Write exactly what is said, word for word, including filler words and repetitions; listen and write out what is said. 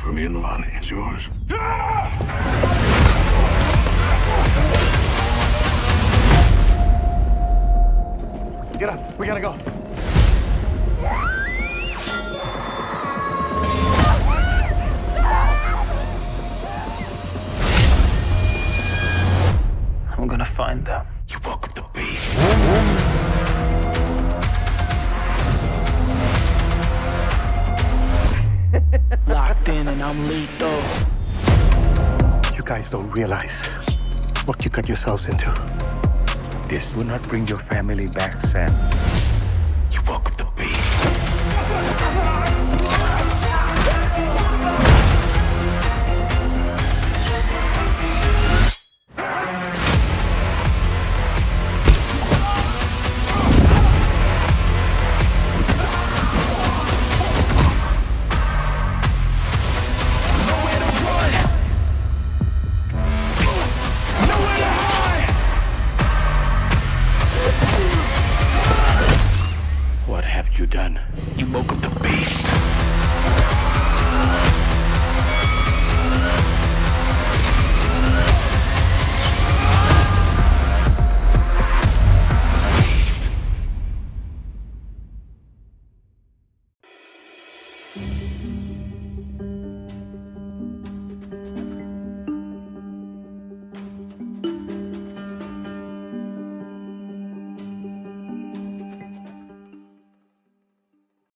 for me and the money is yours. Get up. We gotta go. I'm gonna find them. You woke up the beast. Locked in and I'm lethal. You guys don't realize what you got yourselves into. This will not bring your family back, Sam. You woke up the beast.